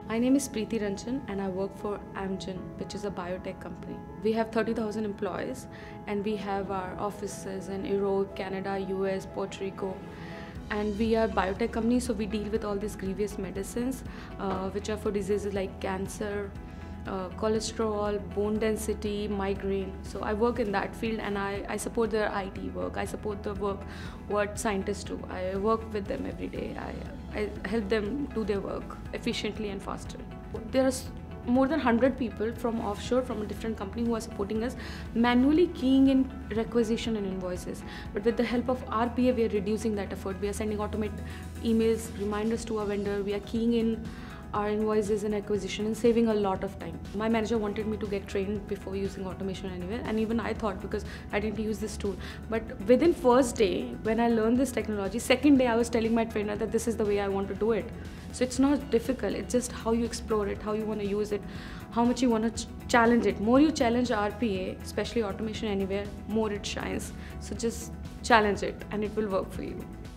My name is Preeti Ranjan and I work for Amgen, which is a biotech company. We have 30,000 employees and we have our offices in Europe, Canada, US, Puerto Rico. And we are a biotech company, so we deal with all these grievous medicines which are for diseases like cancer, cholesterol, bone density, migraine. So I work in that field and I support their IT work. I support the work what scientists do. I work with them every day. I help them do their work efficiently and faster. There are more than 100 people from offshore, from a different company, who are supporting us, manually keying in requisition and invoices. But with the help of RPA, we are reducing that effort. We are sending automated emails, reminders to our vendor. We are keying in our invoices and acquisition and saving a lot of time. My manager wanted me to get trained before using Automation Anywhere, and even I thought, because I didn't use this tool. But within first day, when I learned this technology, second day I was telling my trainer that this is the way I want to do it. So it's not difficult, it's just how you explore it, how you want to use it, how much you want to challenge it. More you challenge RPA, especially Automation Anywhere, more it shines. So just challenge it and it will work for you.